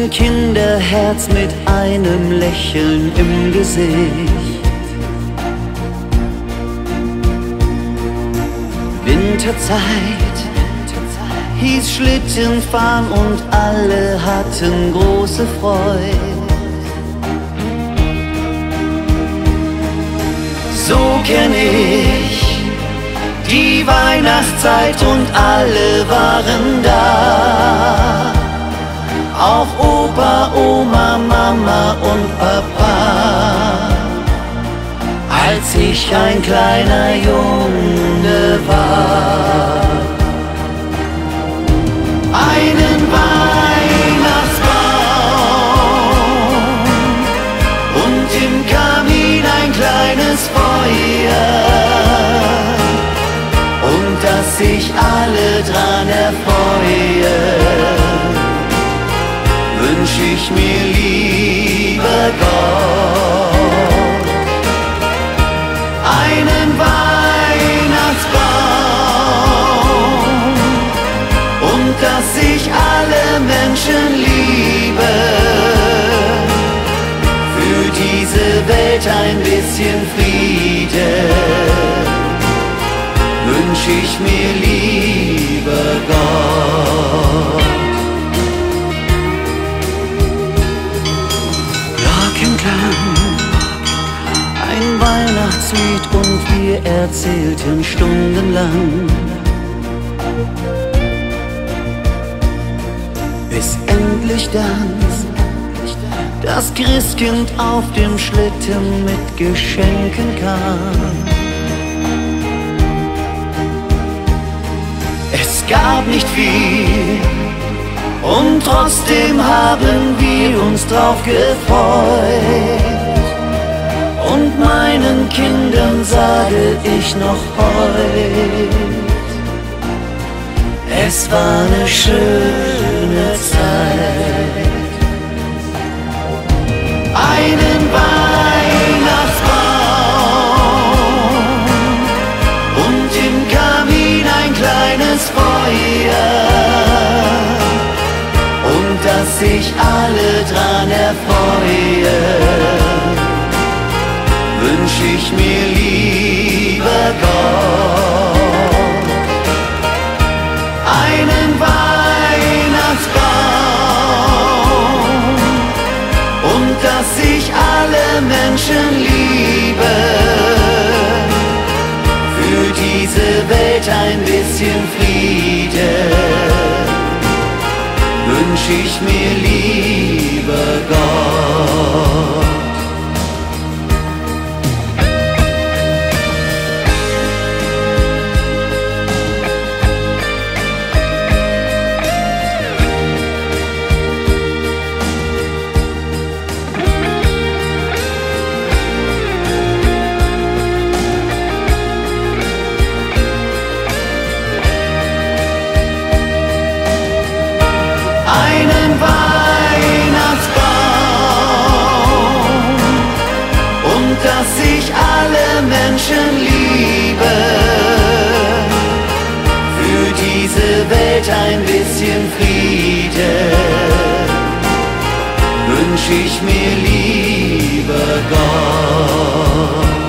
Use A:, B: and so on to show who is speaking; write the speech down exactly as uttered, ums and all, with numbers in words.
A: ein Kinderherz mit einem Lächeln im Gesicht. Winterzeit hieß Schlittenfahren und alle hatten große Freude. So kenn ich die Weihnachtszeit und alle waren da. Auch Opa, Oma, Mama und Papa, als ich ein kleiner Junge war. Einen Weihnachtsbaum und im Kamin ein kleines Feuer, und dass sich alle dran erfreuen, wünsch ich mir, lieber Gott. Einen Weihnachtsbaum und dass sich alle Menschen lieben, für diese Welt ein bisschen Frieden, wünsch ich mir, lieber Gott. Glockenklang, ein Weihnachtslied und wir erzählten stundenlang, bis endlich dann das Christkind auf dem Schlitten mit Geschenken kam. Es gab nicht viel und trotzdem haben wir uns drauf gefreut. Und meinen Kindern sage ich noch heut, es war eine schöne Zeit. Einen Weihnachtsbaum und im Kamin ein kleines Feuer, und dass sich alle dran erfreuen, wünsch ich mir, lieber Gott. Einen Weihnachtsbaum und dass sich alle Menschen lieben, für diese Welt ein bisschen Frieden, wünsch ich mir, lieber Gott. Einen Weihnachtsbaum und dass sich alle Menschen lieben, für diese Welt ein bisschen Frieden, wünsch ich mir, lieber Gott.